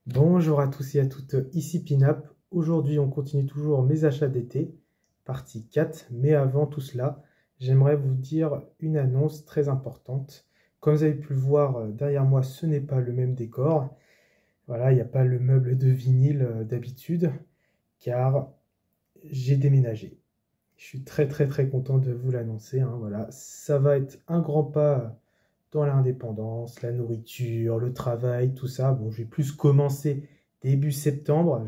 Bonjour à tous et à toutes, ici Pinap. Aujourd'hui, on continue toujours mes achats d'été, partie 4. Mais avant tout cela, j'aimerais vous dire une annonce très importante. Comme vous avez pu le voir derrière moi, ce n'est pas le même décor. Voilà, il n'y a pas le meuble de vinyle d'habitude, car j'ai déménagé. Je suis très très très content de vous l'annoncer, hein, voilà, ça va être un grand pas dans l'indépendance, la nourriture, le travail, tout ça. Bon, je vais plus commencer début septembre.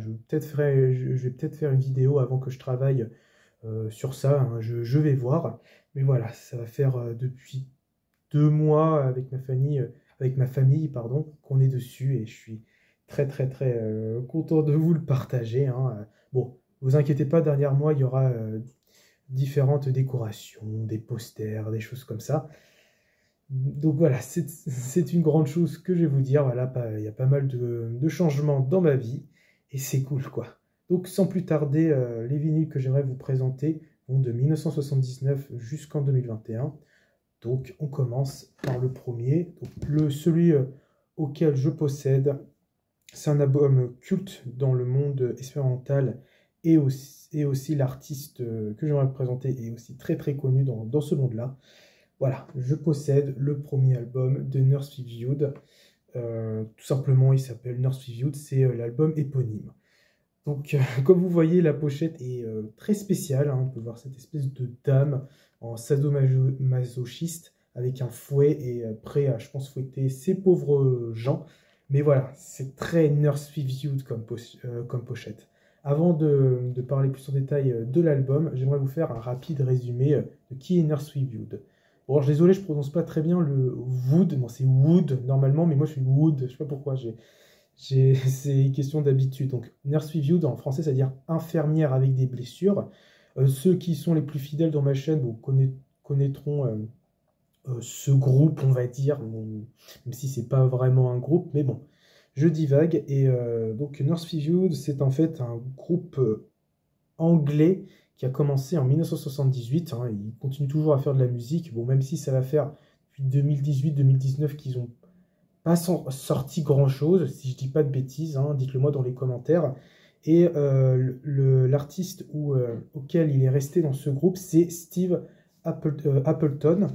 Je vais peut-être faire une vidéo avant que je travaille sur ça, hein. Je vais voir. Mais voilà, ça va faire depuis 2 mois avec ma famille, pardon, qu'on est dessus et je suis très très très content de vous le partager, hein. Bon, vous inquiétez pas, derrière moi, il y aura différentes décorations, des posters, des choses comme ça. Donc voilà, c'est une grande chose que je vais vous dire. Voilà, il y a pas mal de changements dans ma vie et c'est cool quoi. Donc sans plus tarder, les vinyles que j'aimerais vous présenter vont de 1979 jusqu'en 2021. Donc on commence par le premier. Donc, celui auquel je possède, c'est un album culte dans le monde expérimental et aussi l'artiste que j'aimerais vous présenter est aussi très très connu dans ce monde-là. Voilà, je possède le premier album de Nurse Feviewd. Tout simplement, il s'appelle Nurse Feviewd, c'est l'album éponyme. Donc, comme vous voyez, la pochette est très spéciale, hein. On peut voir cette espèce de dame en sadomasochiste avec un fouet et prêt à, je pense, fouetter ces pauvres gens. Mais voilà, c'est très Nurse Feviewd comme pochette. Avant de parler plus en détail de l'album, j'aimerais vous faire un rapide résumé de qui est Nurse Feviewd. Bon, alors, désolé, je prononce pas très bien le Wood. Bon, c'est Wood normalement, mais moi je suis Wood. Je sais pas pourquoi. C'est une question d'habitude. Donc, Nurse Feviewd en français, c'est-à-dire infirmière avec des blessures. Ceux qui sont les plus fidèles dans ma chaîne connaîtront ce groupe, on va dire, bon, même si c'est pas vraiment un groupe, mais bon, je divague. Et donc, Nurse Feviewd, c'est en fait un groupe anglais qui a commencé en 1978. Hein, il continue toujours à faire de la musique. Bon, même si ça va faire depuis 2018-2019 qu'ils ont pas sorti grand-chose, si je dis pas de bêtises, hein, dites-le moi dans les commentaires. Et l'artiste auquel il est resté dans ce groupe, c'est Steve Appleton.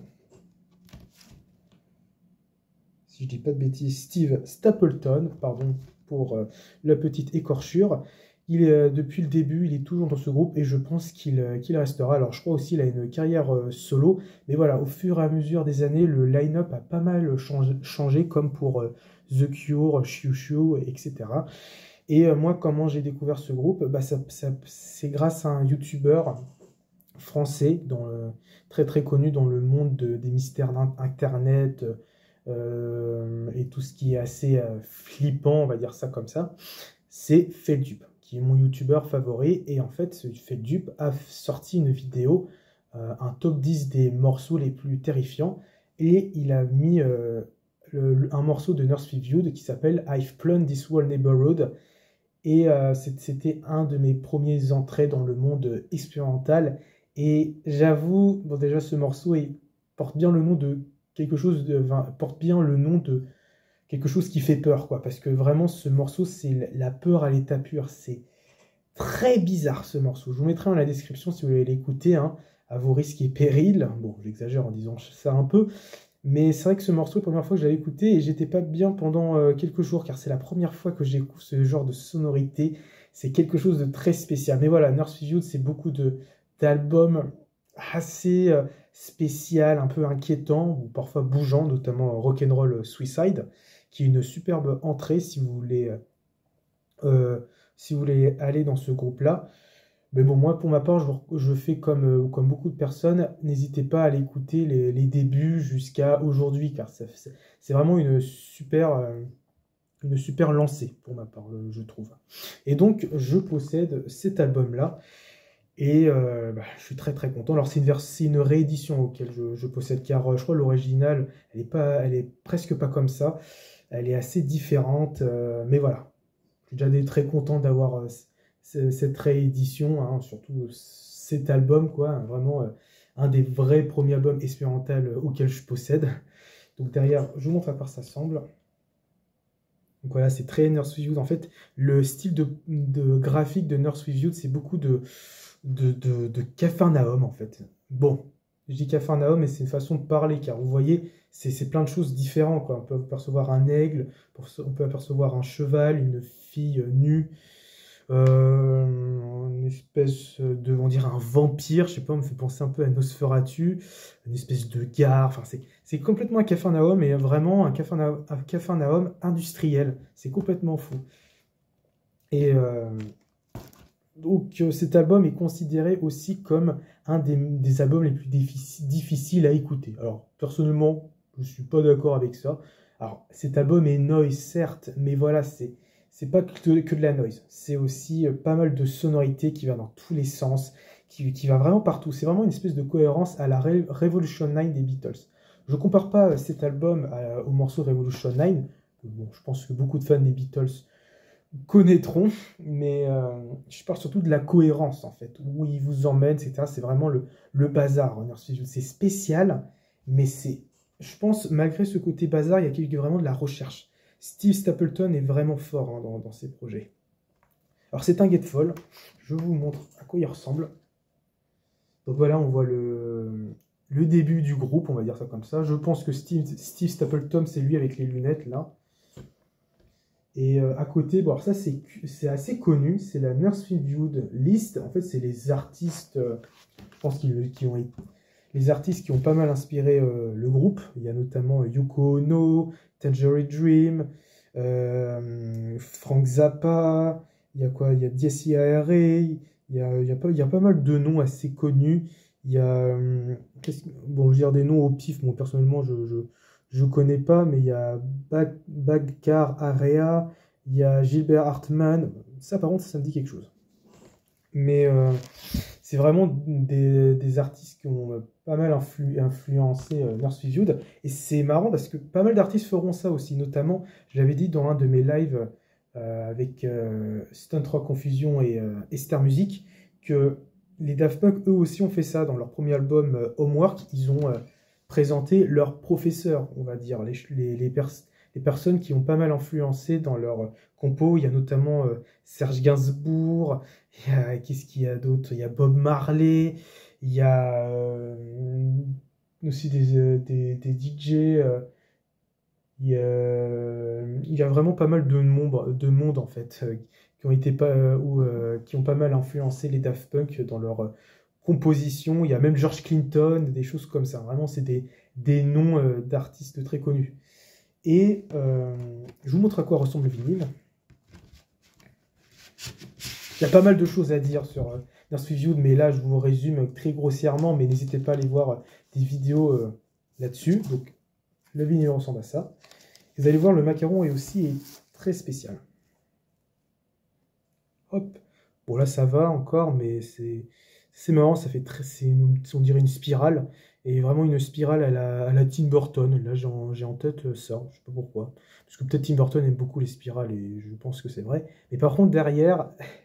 Si je dis pas de bêtises, Steve Stapleton, pardon pour la petite écorchure. Depuis le début, il est toujours dans ce groupe et je pense qu'il restera. Alors, je crois aussi qu'il a une carrière solo. Mais voilà, au fur et à mesure des années, le line-up a pas mal changé comme pour The Cure, Xiu Xiu, etc. Et moi, comment j'ai découvert ce groupe? Bah, c'est grâce à un YouTuber français, très très connu dans le monde des mystères d'Internet et tout ce qui est assez flippant, on va dire ça comme ça. C'est Feldup, qui est mon youtubeur favori. Et en fait, ce Feldup a sorti une vidéo, un top 10 des morceaux les plus terrifiants. Et il a mis un morceau de Nurse Feviewd qui s'appelle I've Plumbed This Whole Neighborhood. Et c'était un de mes premiers entrées dans le monde expérimental. Et j'avoue, bon, déjà, ce morceau porte bien le nom de porte bien le nom de quelque chose qui fait peur, quoi. Parce que vraiment, ce morceau, c'est la peur à l'état pur. C'est très bizarre, ce morceau. Je vous mettrai dans la description si vous voulez l'écouter, hein, à vos risques et périls. Bon, j'exagère en disant ça un peu. Mais c'est vrai que ce morceau, la première fois que je l'avais écouté, et j'étais pas bien pendant quelques jours, car c'est la première fois que j'écoute ce genre de sonorité. C'est quelque chose de très spécial. Mais voilà, Nurse Feviewd, c'est beaucoup d'albums assez spécial, un peu inquiétant, ou parfois bougeant, notamment Rock'n'Roll Suicide, qui est une superbe entrée si vous voulez aller dans ce groupe-là. Mais bon, moi, pour ma part, je fais comme beaucoup de personnes. N'hésitez pas à aller écouter les débuts jusqu'à aujourd'hui, car c'est vraiment une super lancée, pour ma part, je trouve. Et donc, je possède cet album-là. Et je suis très très content. Alors c'est une réédition auquel je possède, car je crois l'original, elle est presque pas comme ça. Elle est assez différente, mais voilà. Je suis déjà très content d'avoir cette réédition, hein, surtout cet album, quoi, hein, vraiment un des vrais premiers albums expérimental auxquels je possède. Donc derrière, je vous montre à quoi ça ressemble. Donc voilà, c'est très Nurse With You. En fait, le style de graphique de Nurse With You, c'est beaucoup de Capharnaüm, en fait. Bon, je dis Capharnaüm, mais c'est une façon de parler, car vous voyez, c'est plein de choses différentes, quoi. On peut apercevoir un aigle, on peut apercevoir un cheval, une fille nue, une espèce de, on dirait un vampire, je sais pas, on me fait penser un peu à Nosferatu, une espèce de gare, enfin c'est complètement un Capharnaüm, mais vraiment un Capharnaüm industriel, c'est complètement fou. Et donc cet album est considéré aussi comme un des albums les plus difficiles à écouter. Alors personnellement, je suis pas d'accord avec ça. Alors cet album est noise certes, mais voilà, c'est pas que de la noise. C'est aussi pas mal de sonorités qui va dans tous les sens, qui va vraiment partout. C'est vraiment une espèce de cohérence à la Revolution 9 des Beatles. Je compare pas cet album au morceau Revolution 9. Bon, je pense que beaucoup de fans des Beatles connaîtront, mais je parle surtout de la cohérence en fait, où il vous emmène, etc. C'est vraiment le bazar. C'est spécial, mais je pense, malgré ce côté bazar, il y a vraiment de la recherche. Steve Stapleton est vraiment fort hein, dans ses projets. Alors c'est un Getfall, je vous montre à quoi il ressemble. Donc voilà, on voit le début du groupe, on va dire ça comme ça. Je pense que Steve Stapleton, c'est lui avec les lunettes là. Et à côté, bon, alors ça c'est assez connu, c'est la Nurse With You list. En fait, c'est les artistes, je pense les artistes qui ont pas mal inspiré le groupe. Il y a notamment Yoko Ono, Tangerine Dream, Frank Zappa, il y a quoi? Il y a Jesse Area, il y a pas mal de noms assez connus. Il y a, bon, je veux dire des noms au pif, moi personnellement, je connais pas, mais il y a Bagcar Area, il y a Gilbert Hartman. Ça, par contre, ça me dit quelque chose. Mais c'est vraiment des artistes qui ont pas mal influencé Nurse With You. Et c'est marrant parce que pas mal d'artistes feront ça aussi. Notamment, je l'avais dit dans un de mes lives avec Stunt Rock Confusion et Star Music, que les Daft Punk, eux aussi, ont fait ça. Dans leur premier album Homework, ils ont présenté leurs professeurs, on va dire, les personnes qui ont pas mal influencé dans leur compo. Il y a notamment Serge Gainsbourg, qu'est-ce qu'il y a d'autre? Il y a Bob Marley, il y a aussi des DJ, il y a vraiment pas mal de monde en fait, qui ont été qui ont pas mal influencé les Daft Punk dans leur composition. Il y a même George Clinton, des choses comme ça. Vraiment, c'est des noms d'artistes très connus. Et je vous montre à quoi ressemble le vinyle. Il y a pas mal de choses à dire sur Nurse With You, mais là, je vous résume très grossièrement, mais n'hésitez pas à aller voir des vidéos là-dessus. Donc, le vinyle ressemble à ça. Vous allez voir, le macaron est très spécial. Hop. Bon, là, ça va encore, mais c'est marrant, ça fait on dirait une spirale, et vraiment une spirale à la Tim Burton. Là, j'ai en tête ça, je sais pas pourquoi. Parce que peut-être Tim Burton aime beaucoup les spirales, et je pense que c'est vrai. Mais par contre, derrière...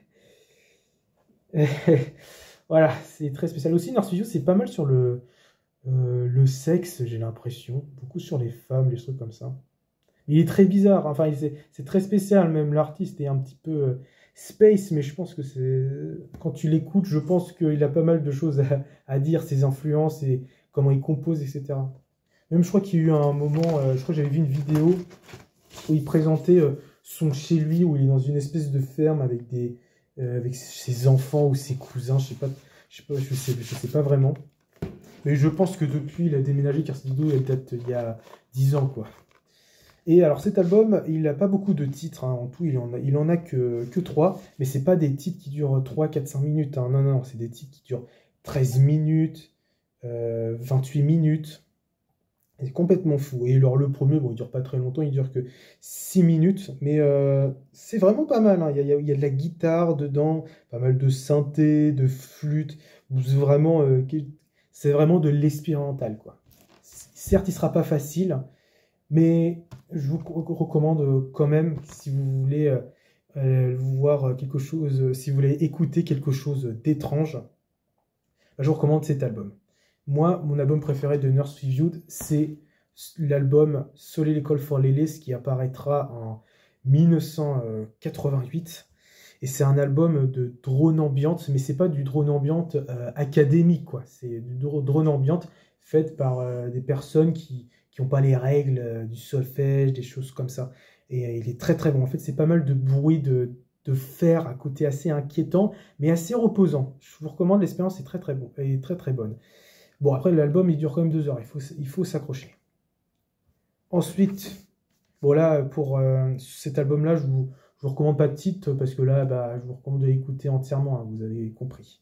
Voilà, c'est très spécial. Aussi, Nurse With You, c'est pas mal sur le sexe, j'ai l'impression. Beaucoup sur les femmes, les trucs comme ça. Il est très bizarre, enfin, c'est très spécial, même l'artiste est un petit peu space, mais je pense que quand tu l'écoutes, je pense qu'il a pas mal de choses à dire, ses influences et comment il compose, etc. Même je crois qu'il y a eu un moment, je crois que j'avais vu une vidéo où il présentait son chez lui, où il est dans une espèce de ferme avec ses enfants ou ses cousins, je sais pas vraiment. Mais je pense que depuis, il a déménagé, car cette vidéo, elle date il y a 10 ans, quoi. Et alors cet album, il n'a pas beaucoup de titres, hein. En tout, il en a que 3, mais c'est pas des titres qui durent 3, 4, 5 minutes, hein. Non, non, c'est des titres qui durent 13 minutes, 28 minutes. C'est complètement fou. Et alors le premier, bon, il dure pas très longtemps, il dure que 6 minutes, mais c'est vraiment pas mal, hein. Il y a de la guitare dedans, pas mal de synthé, de flûte, c'est vraiment de l'expérimental, quoi. Certes, il sera pas facile, mais je vous recommande quand même, si vous voulez voir quelque chose, si vous voulez écouter quelque chose d'étrange, je vous recommande cet album. Moi, mon album préféré de Nurse With You, c'est l'album Solely Call for Lele, qui apparaîtra en 1988. Et c'est un album de drone ambiante, mais c'est pas du drone ambiante académique, quoi. C'est du drone ambiante fait par des personnes qui n'ont pas les règles du solfège, des choses comme ça. Et il est très très bon. En fait, c'est pas mal de bruit de fer à côté assez inquiétant, mais assez reposant. Je vous recommande, l'expérience est très très bon, et très très bonne. Bon, après, l'album, il dure quand même 2 heures, il faut s'accrocher. Ensuite, bon là, pour cet album-là, je vous recommande pas de titre, parce que là, bah, je vous recommande de l'écouter entièrement, hein, vous avez compris.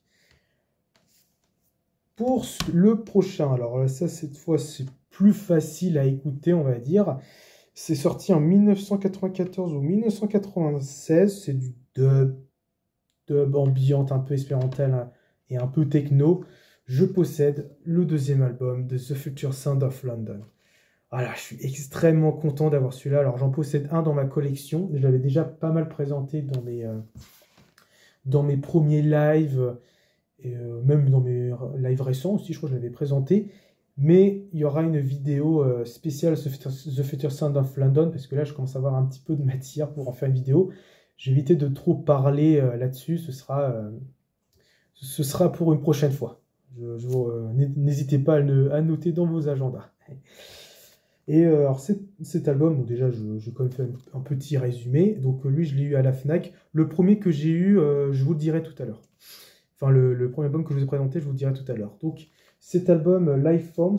Pour le prochain, alors ça, cette fois, c'est plus facile à écouter, on va dire. C'est sorti en 1994 ou 1996, c'est du dub ambiante, un peu expérimental hein, et un peu techno. Je possède le deuxième album de The Future Sound of London. Voilà, je suis extrêmement content d'avoir celui-là. Alors j'en possède un dans ma collection. Je l'avais déjà pas mal présenté dans mes premiers lives, et même dans mes lives récents aussi, je crois que je l'avais présenté. Mais il y aura une vidéo spéciale The Future Sound of London, parce que là je commence à avoir un petit peu de matière pour en faire une vidéo. J'ai évité de trop parler là-dessus, ce sera pour une prochaine fois. N'hésitez pas à noter dans vos agendas. Et alors cet album, bon, déjà je quand même fait un petit résumé, donc lui je l'ai eu à la FNAC. Le premier que j'ai eu, je vous le dirai tout à l'heure. Enfin le premier album que je vous ai présenté, je vous le dirai tout à l'heure. Donc cet album Lifeforms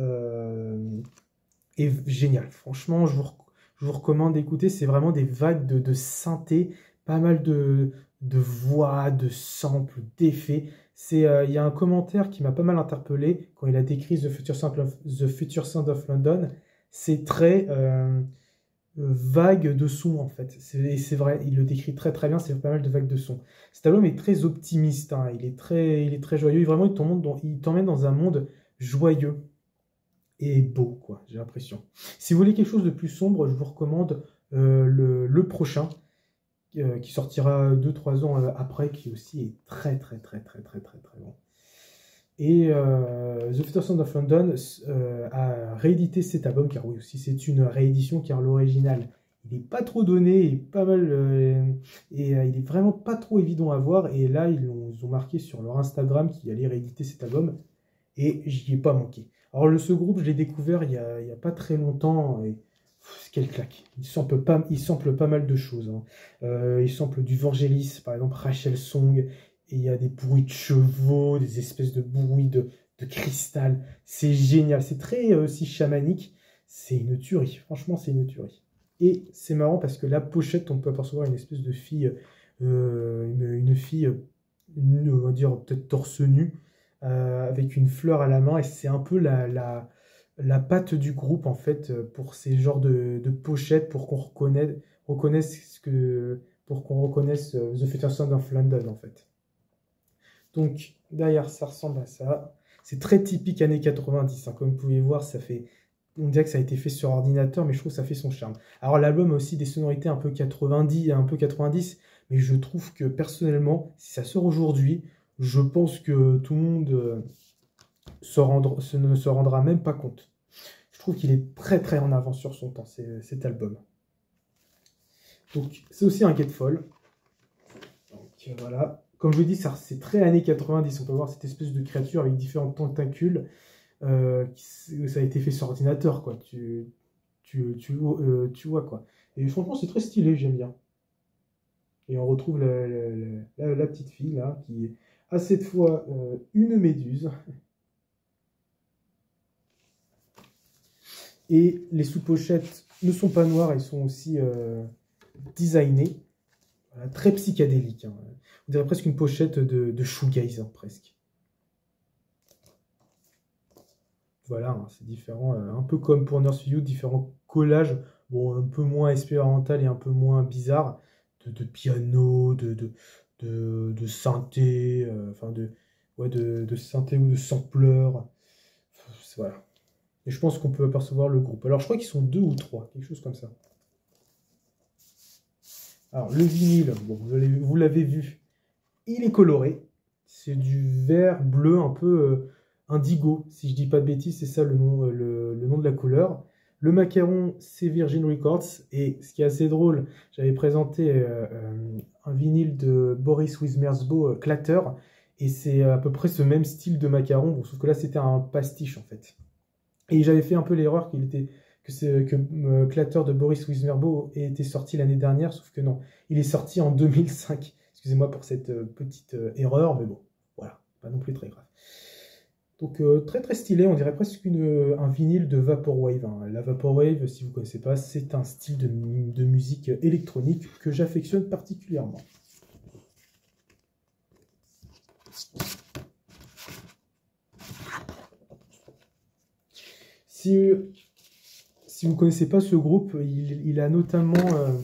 est génial. Franchement, je vous recommande d'écouter. C'est vraiment des vagues de synthé, pas mal de voix, de samples, d'effets. Il y a un commentaire qui m'a pas mal interpellé quand il a décrit The Future Sound of London. C'est très vague de sons en fait. C'est vrai, il le décrit très très bien, c'est pas mal de vagues de sons. Cet album est très optimiste, hein, il est très joyeux. Vraiment, il t'emmène dans un monde joyeux et beau, quoi, j'ai l'impression. Si vous voulez quelque chose de plus sombre, je vous recommande le prochain, qui sortira 2-3 ans après, qui aussi est très très très très très très très bon. Et The Future Sound of London a réédité cet album, car oui aussi c'est une réédition, car l'original il n'est pas trop donné et pas mal il est vraiment pas trop évident à voir. Et là ils ont marqué sur leur Instagram qu'ils allaient rééditer cet album et j'y ai pas manqué. Alors ce groupe je l'ai découvert il y a pas très longtemps et quelle claque. Il sample pas mal de choses. Hein. Il sample du Vangelis, par exemple Rachel Song. Et il y a des bruits de chevaux, des espèces de bruits de cristal. C'est génial. C'est très aussi chamanique. C'est une tuerie. Franchement, c'est une tuerie. Et c'est marrant parce que la pochette, on peut apercevoir une espèce de fille, une fille, on va dire peut-être torse nu, avec une fleur à la main. Et c'est un peu la patte du groupe, en fait, pour ces genres de pochettes, pour qu'on reconnaisse The Future Sound of London, en fait. Donc, derrière, ça ressemble à ça. C'est très typique années 90. Hein. Comme vous pouvez voir, on dirait que ça a été fait sur ordinateur, mais je trouve que ça fait son charme. Alors, l'album a aussi des sonorités un peu 90, mais je trouve que, personnellement, si ça sort aujourd'hui, je pense que tout le monde ne se rendra même pas compte. Je trouve qu'il est très très en avance sur son temps, cet album. Donc, c'est aussi un Gatefold. Donc, voilà. Comme je vous dis, c'est très années 90. On peut voir cette espèce de créature avec différents tentacules. Ça a été fait sur ordinateur, quoi. Tu vois, quoi. Et franchement, c'est très stylé, j'aime bien. Et on retrouve la petite fille, là, qui a cette fois une méduse. Et les sous-pochettes ne sont pas noires, elles sont aussi designées. Voilà, très psychédélique. Hein. On dirait presque une pochette de shoegaze, hein, presque. Voilà, hein, c'est différent. Un peu comme pour Nurse You, différents collages, bon, un peu moins expérimental et un peu moins bizarre, de piano, de synthé, enfin de synthé ou de sampler. Voilà. Et je pense qu'on peut apercevoir le groupe. Alors je crois qu'ils sont 2 ou 3, quelque chose comme ça. Alors le vinyle, bon, vous l'avez vu, il est coloré. C'est du vert bleu un peu indigo, si je dis pas de bêtises, c'est ça le nom de la couleur. Le macaron, c'est Virgin Records. Et ce qui est assez drôle, j'avais présenté un vinyle de Boris Wizemersbo, Clatter. Et c'est à peu près ce même style de macaron, bon, sauf que là, c'était un pastiche, en fait. Et j'avais fait un peu l'erreur que Clatter de Boris Wizemersbo était sorti l'année dernière, sauf que non, il est sorti en 2005. Excusez-moi pour cette petite erreur, mais bon, voilà, pas non plus très grave. Donc très très stylé, on dirait presque un vinyle de Vaporwave, hein. La Vaporwave, si vous ne connaissez pas, c'est un style de musique électronique que j'affectionne particulièrement. Si vous ne connaissez pas ce groupe, il a notamment...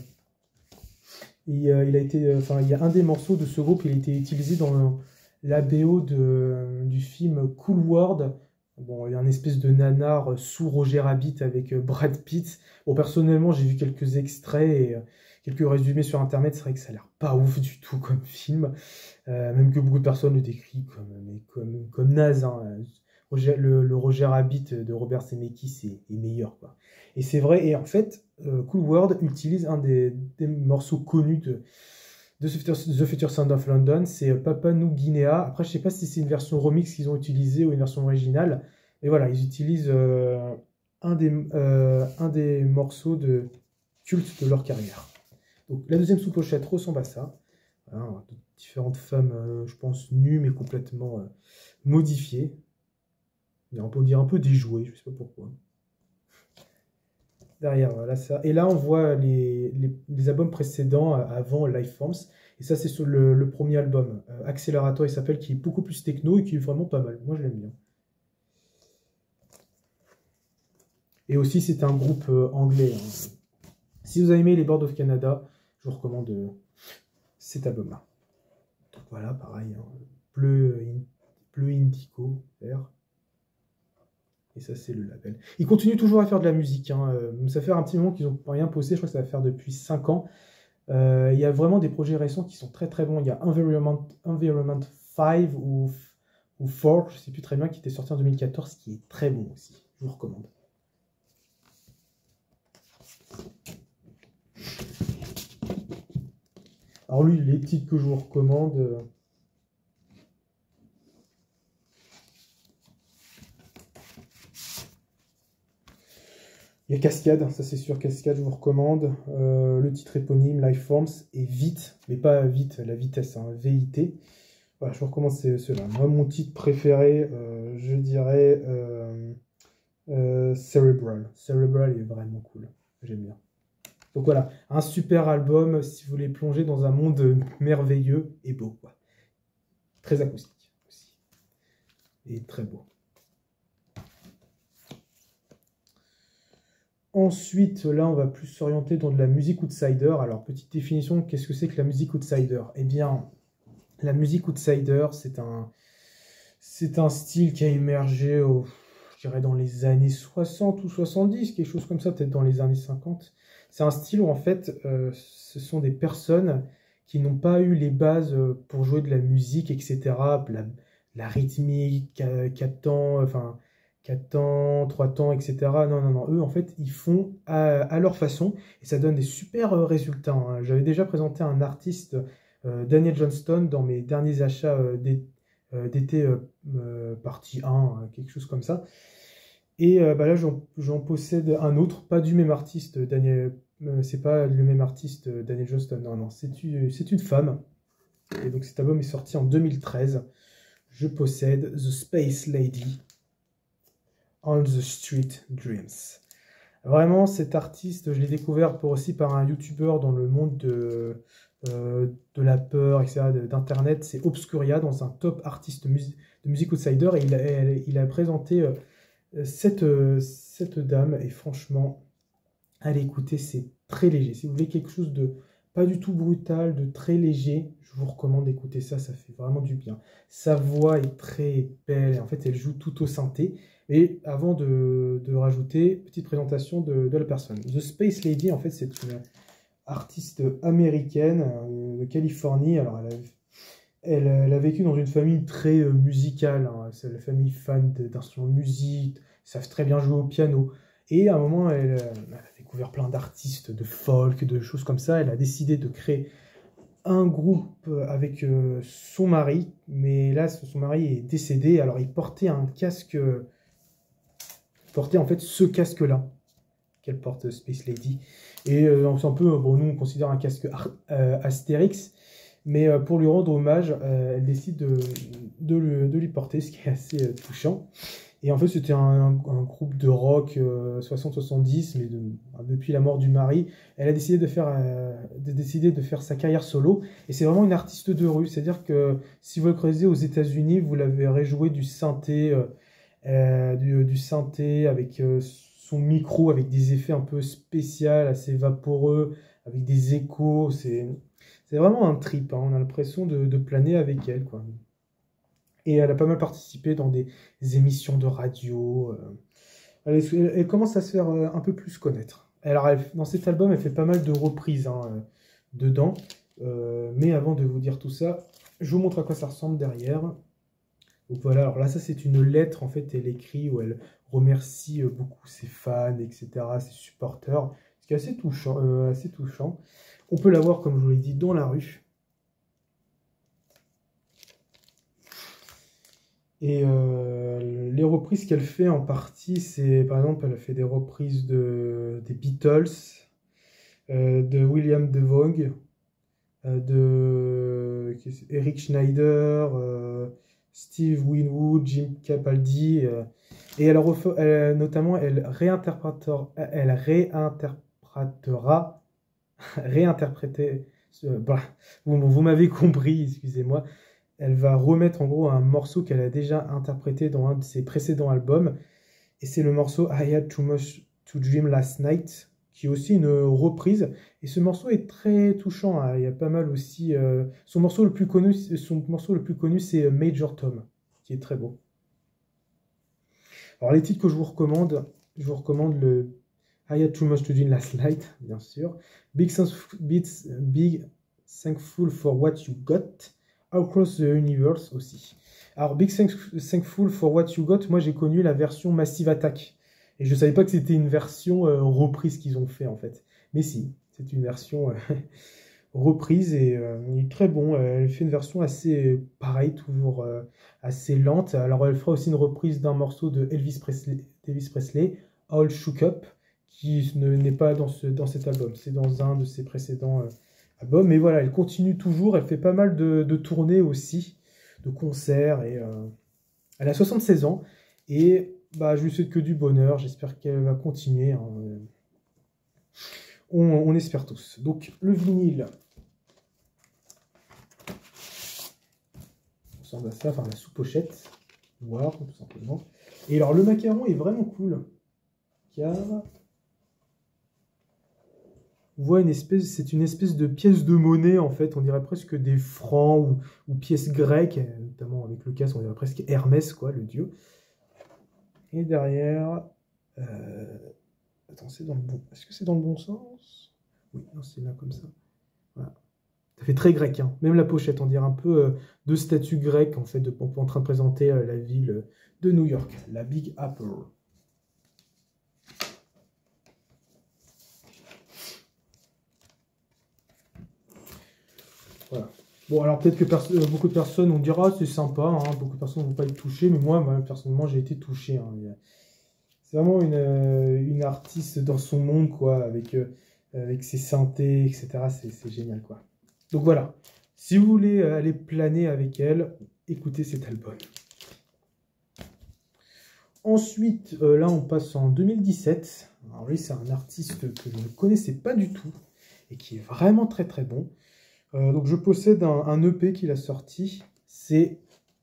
il a été, enfin, il y a un des morceaux de ce groupe, il a été utilisé dans la BO du film Cool World. Bon, il y a un espèce de nanar sous Roger Rabbit avec Brad Pitt. Bon, personnellement, j'ai vu quelques extraits et quelques résumés sur Internet. C'est vrai que ça a l'air pas ouf du tout comme film. Même que beaucoup de personnes le décrivent comme naze, hein. Le Roger Rabbit de Robert Zemeckis est meilleur, quoi. Et c'est vrai, et en fait, Cool World utilise un des morceaux connus de The Future Sound of London, c'est Papua New Guinea. Après, je sais pas si c'est une version remix qu'ils ont utilisée ou une version originale, mais voilà, ils utilisent un des morceaux de culte de leur carrière. Donc la deuxième sous-pochette ressemble à ça. Voilà, différentes femmes, je pense, nues, mais complètement modifiées. On peut dire un peu déjouées, je ne sais pas pourquoi. Derrière, voilà ça. Et là, on voit les albums précédents avant Lifeforms. Et ça, c'est sur le premier album, Accelerator, il s'appelle, qui est beaucoup plus techno et qui est vraiment pas mal. Moi, je l'aime bien. Et aussi, c'est un groupe anglais, hein. Si vous avez aimé les Boards of Canada, je vous recommande cet album-là. Donc voilà, pareil, hein, bleu indigo, vert. Et ça, c'est le label. Ils continuent toujours à faire de la musique, hein. Ça fait un petit moment qu'ils n'ont rien posté. Je crois que ça va faire depuis 5 ans. Il y a vraiment des projets récents qui sont très très bons. Il y a Environment 5 ou 4, je ne sais plus très bien, qui était sorti en 2014, qui est très bon aussi. Je vous recommande. Alors lui, les titres que je vous recommande... Il y a Cascade, ça c'est sûr, Cascade, je vous recommande. Le titre éponyme, Lifeforms, et Vite, mais pas vite, la vitesse, hein, VIT. Voilà, je vous recommande ceux-là. Moi, mon titre préféré, je dirais Cerebral. Cerebral est vraiment cool, j'aime bien. Donc voilà, un super album si vous voulez plonger dans un monde merveilleux et beau, quoi. Très acoustique aussi, et très beau. Ensuite, là, on va plus s'orienter dans de la musique outsider. Alors, petite définition, qu'est-ce que c'est que la musique outsider? Eh bien, la musique outsider, c'est un style qui a émergé, je dirais, dans les années 60 ou 70, quelque chose comme ça, peut-être dans les années 50. C'est un style où, en fait, ce sont des personnes qui n'ont pas eu les bases pour jouer de la musique, etc., la rythmique, 4 temps, enfin... 4 temps, 3 temps, etc. Non, non, non. Eux, en fait, ils font à leur façon et ça donne des super résultats, hein. J'avais déjà présenté un artiste, Daniel Johnston, dans mes derniers achats d'été partie 1, quelque chose comme ça. Et bah là, j'en possède un autre, pas du même artiste, Daniel. C'est pas le même artiste, Daniel Johnston. Non, non, c'est une femme. Et donc cet album est sorti en 2013. Je possède The Space Lady. On the Street Dreams. Vraiment, cet artiste, je l'ai découvert aussi par un YouTuber dans le monde de la peur, etc., d'Internet. C'est Obscuria, dans un top artiste de musique outsider. Et il a présenté cette dame. Et franchement, allez écouter, c'est très léger. Si vous voulez quelque chose de pas du tout brutal, de très léger, je vous recommande d'écouter ça. Ça fait vraiment du bien. Sa voix est très belle. En fait, elle joue tout au synthé. Et avant de rajouter, petite présentation de la personne. The Space Lady, en fait, c'est une artiste américaine de Californie. Alors, elle a vécu dans une famille très musicale, hein. C'est la famille fan d'instruments de musique, ils savent très bien jouer au piano. Et à un moment, elle a découvert plein d'artistes, de folk, de choses comme ça. Elle a décidé de créer un groupe avec son mari, mais là, son mari est décédé. Alors, il portait un casque, il portait en fait ce casque-là qu'elle porte, Space Lady. Et c'est un peu, bon, nous, on considère un casque Astérix, mais pour lui rendre hommage, elle décide de lui porter, ce qui est assez touchant. Et en fait, c'était un groupe de rock 60-70, mais depuis la mort du mari, elle a décidé de faire sa carrière solo. Et c'est vraiment une artiste de rue. C'est-à-dire que si vous le creusez aux États-Unis, vous la verrez jouer du synthé, du synthé avec son micro, avec des effets un peu spéciaux, assez vaporeux, avec des échos. C'est vraiment un trip, hein. On a l'impression de planer avec elle, quoi. Et elle a pas mal participé dans des émissions de radio. Elle commence à se faire un peu plus connaître. Alors, dans cet album, elle fait pas mal de reprises hein, dedans. Mais avant de vous dire tout ça, je vous montre à quoi ça ressemble derrière. Donc voilà, alors là, ça c'est une lettre, en fait, elle écrit où elle remercie beaucoup ses fans, etc., ses supporters, ce qui est assez touchant, assez touchant. On peut la voir, comme je vous l'ai dit, dans la rue. Et les reprises qu'elle fait en partie, c'est par exemple, elle a fait des reprises des Beatles, de William DeVoe, de Eric Schneider, Steve Winwood, Jim Capaldi. Et notamment, elle réinterpréter. Vous m'avez compris, excusez-moi. Elle va remettre en gros un morceau qu'elle a déjà interprété dans un de ses précédents albums. Et c'est le morceau I Had Too Much to Dream Last Night, qui est aussi une reprise. Et ce morceau est très touchant, hein. Il y a pas mal aussi. Son morceau le plus connu, c'est Major Tom, qui est très beau. Alors les titres que je vous recommande le I Had Too Much to Dream Last Night, bien sûr. Big Thankful for What You Got. Across the Universe aussi. Alors, Big Thankful for What You Got, moi j'ai connu la version Massive Attack. Et je ne savais pas que c'était une version reprise qu'ils ont fait en fait. Mais si, c'est une version reprise et il est très bon. Elle fait une version assez pareille, toujours assez lente. Alors, elle fera aussi une reprise d'un morceau de Elvis Presley, All Shook Up, qui n'est pas dans cet album. C'est dans un de ses précédents album. Mais voilà, elle continue toujours, elle fait pas mal de tournées aussi, de concerts, et elle a 76 ans, et bah, je lui souhaite que du bonheur, j'espère qu'elle va continuer, hein. On espère tous. Donc le vinyle, on ressemble à ça, enfin la sous-pochette, noire tout simplement. Et alors le macaron est vraiment cool, car... On voit c'est une espèce de pièce de monnaie, en fait, on dirait presque des francs ou pièces grecques, notamment avec le casque, on dirait presque Hermès, quoi, le dieu. Et derrière, attends, c'est dans le bon... Est-ce que c'est dans le bon sens? Oui, non, c'est là comme ça. Voilà. Ça fait très grec, hein. Même la pochette, on dirait un peu de statue grecque, en fait, en train de présenter la ville de New York, la Big Apple. Voilà. Bon, alors peut-être que beaucoup de personnes vont dire « Ah, c'est sympa, hein, beaucoup de personnes ne vont pas être touchées », mais moi, personnellement, j'ai été touché, hein. C'est vraiment une artiste dans son monde, quoi, avec ses synthés, etc. C'est génial, quoi. Donc voilà, si vous voulez aller planer avec elle, écoutez cet album. Ensuite, là, on passe en 2017. Alors lui, c'est un artiste que je ne connaissais pas du tout et qui est vraiment très très bon. Donc je possède un EP qu'il a sorti, c'est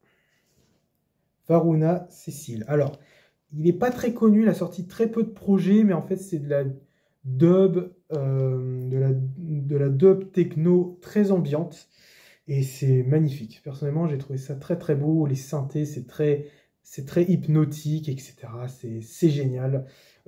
Varuna Cécile. Alors, il n'est pas très connu, il a sorti très peu de projets, mais en fait c'est de la dub, de la dub techno très ambiante, et c'est magnifique. Personnellement, j'ai trouvé ça très très beau, les synthés, c'est très hypnotique, etc. C'est génial.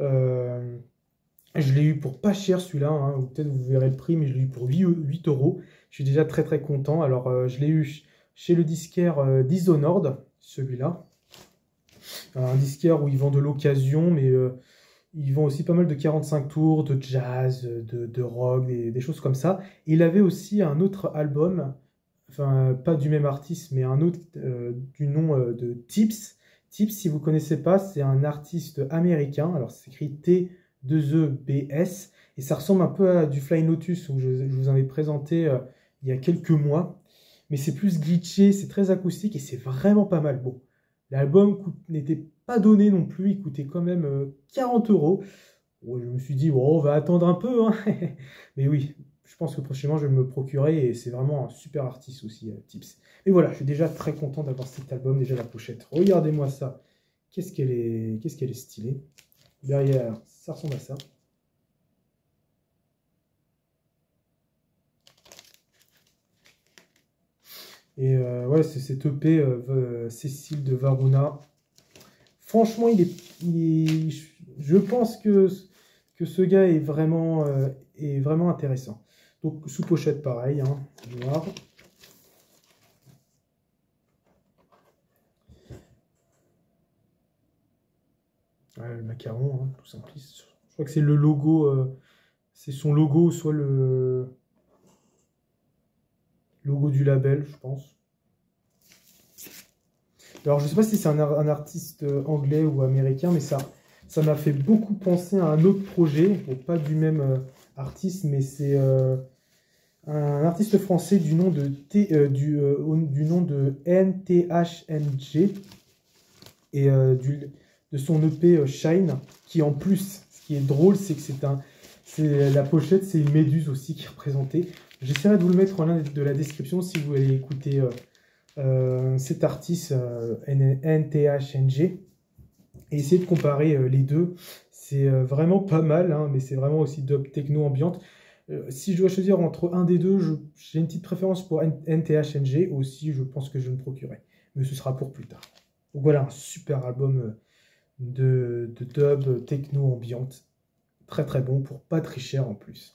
Je l'ai eu pour pas cher celui-là, hein, ou peut-être vous verrez le prix, mais je l'ai eu pour 8 €. Je suis déjà très très content. Alors je l'ai eu chez le disquaire Dishonored, celui-là. Un disquaire où ils vendent de l'occasion, mais Il vend aussi pas mal de 45 tours, de jazz, de rock, des choses comme ça. Et il avait aussi un autre album, enfin pas du même artiste, mais un autre du nom de Tips. Tips, si vous ne connaissez pas, c'est un artiste américain. Alors c'est écrit T2EBS. Et ça ressemble un peu à du Flying Lotus, où je vous en ai présenté il y a quelques mois. Mais c'est plus glitché, c'est très acoustique et c'est vraiment pas mal. Bon, l'album n'était pas donné non plus, il coûtait quand même 40 euros. Bon, je me suis dit, bon, on va attendre un peu, hein. Mais oui, je pense que prochainement je vais me le procurer et c'est vraiment un super artiste aussi, Tips. Et voilà, je suis déjà très content d'avoir cet album, déjà la pochette. Regardez-moi ça, qu'est-ce qu'elle est stylée. Derrière, ça ressemble à ça. Et ouais, c'est cet EP Cécile de Varuna. Franchement, je pense que ce gars est vraiment intéressant. Donc, sous pochette, pareil, hein, noir. Ouais, le macaron, hein, tout simpliste. Je crois que c'est le logo, c'est son logo, soit le logo du label, je pense. Alors, je ne sais pas si c'est un artiste anglais ou américain, mais ça m'a fait beaucoup penser à un autre projet. Bon, pas du même artiste, mais c'est un artiste français du nom de, du nom de NTHNG et de son EP Shine, qui en plus, ce qui est drôle, c'est que la pochette, c'est une méduse aussi qui est représentée. J'essaierai de vous le mettre en lien de la description si vous voulez écouter cet artiste NTHNG et essayer de comparer les deux. C'est vraiment pas mal, hein, mais c'est vraiment aussi dub techno ambiante. Si je dois choisir entre un des deux, j'ai une petite préférence pour NTHNG. Aussi, je pense que je me procurerai. Mais ce sera pour plus tard. Donc voilà, un super album de dub techno ambiante. Très très bon pour pas très cher en plus.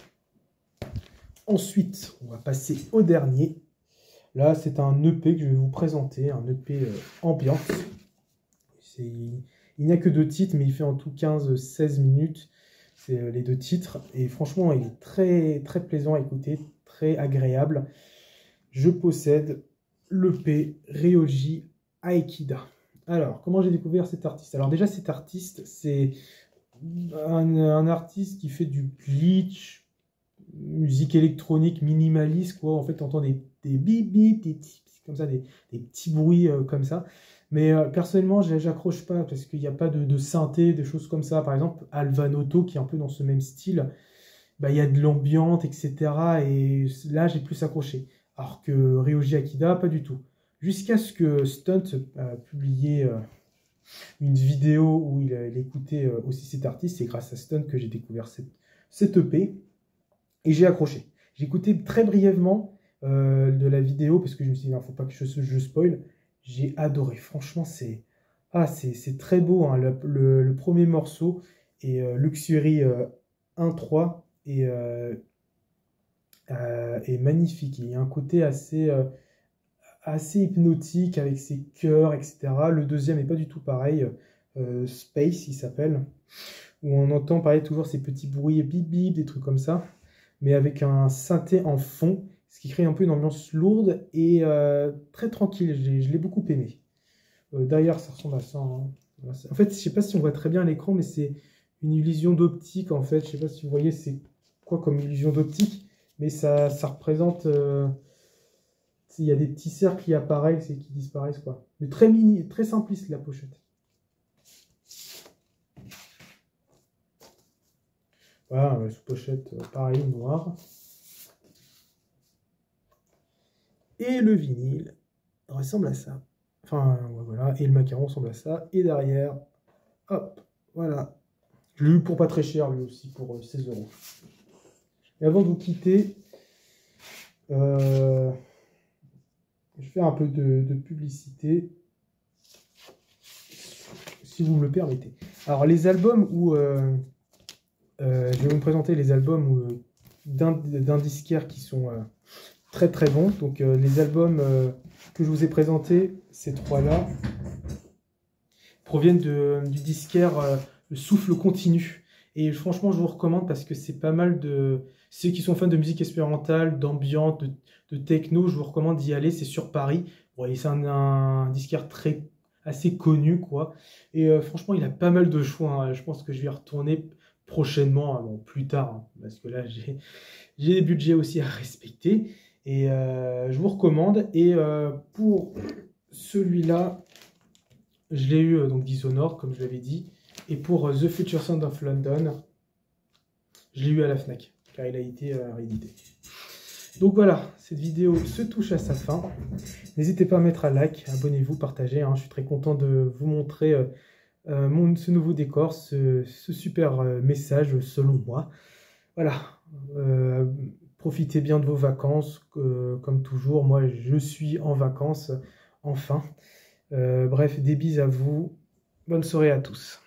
Ensuite, on va passer au dernier. Là, c'est un EP que je vais vous présenter, un EP ambiante. Il n'y a que 2 titres, mais il fait en tout 15-16 minutes. C'est les 2 titres. Et franchement, il est très, très plaisant à écouter, très agréable. Je possède l'EP Ryoji Aikida. Alors, comment j'ai découvert cet artiste? Alors déjà, cet artiste, c'est un artiste qui fait du glitch, musique électronique minimaliste, quoi. En fait, on entend des bip bip, comme ça, des petits bruits comme ça. Mais personnellement, j'accroche pas parce qu'il n'y a pas de synthé, des choses comme ça. Par exemple, Alvanoto, qui est un peu dans ce même style, bah, il y a de l'ambiance, etc. Et là, j'ai plus accroché. Alors que Ryoji Akida, pas du tout. Jusqu'à ce que Stunt a publié une vidéo où il écoutait aussi cet artiste. C'est grâce à Stunt que j'ai découvert cette EP. Et j'ai accroché. J'ai écouté très brièvement de la vidéo parce que je me suis dit, il ne faut pas que je spoil. J'ai adoré. Franchement, c'est très beau, hein. Le premier morceau est Luxury 1.3 et est magnifique. Il y a un côté assez hypnotique avec ses chœurs, etc. Le deuxième n'est pas du tout pareil. Space, il s'appelle. Où on entend pareil toujours ces petits bruits bip bip, des trucs comme ça. Mais avec un synthé en fond, ce qui crée un peu une ambiance lourde et très tranquille. Je l'ai beaucoup aimé. Derrière, ça ressemble à ça, hein. En fait, je ne sais pas si on voit très bien à l'écran, mais c'est une illusion d'optique, en fait. Je ne sais pas si vous voyez, c'est quoi comme illusion d'optique, mais ça représente... il y a des petits cercles qui apparaissent et qui disparaissent, quoi. Mais très mini, très simpliste, la pochette. Voilà, sous pochette, pareil, noir. Et le vinyle ressemble à ça. Enfin, voilà. Et le macaron ressemble à ça. Et derrière, hop, voilà. Je l'ai eu pour pas très cher, lui aussi, pour 16 €. Et avant de vous quitter, je vais faire un peu de publicité, si vous me le permettez. Alors, les albums où... je vais vous présenter les albums d'un disquaire qui sont très très bons. Donc les albums que je vous ai présentés, ces trois-là, proviennent du disquaire le souffle continu. Et franchement, je vous recommande parce que c'est pas mal de... Ceux qui sont fans de musique expérimentale, d'ambiance, de techno, je vous recommande d'y aller, c'est sur Paris. Bon, et c'est un disquaire assez connu, quoi. Et franchement, il a pas mal de choix, hein. Je pense que je vais y retourner prochainement, hein, bon, plus tard, hein, parce que là, j'ai des budgets aussi à respecter. Et je vous recommande. Et pour celui-là, je l'ai eu, donc Dishonored, comme je l'avais dit. Et pour The Future Sound of London, je l'ai eu à la FNAC, car il a été réédité. Donc voilà, cette vidéo se touche à sa fin. N'hésitez pas à mettre un like, abonnez-vous, partagez, hein. Je suis très content de vous montrer ce nouveau décor, ce super message selon moi. Voilà, profitez bien de vos vacances, comme toujours. Moi, je suis en vacances, enfin. Bref, des bises à vous. Bonne soirée à tous.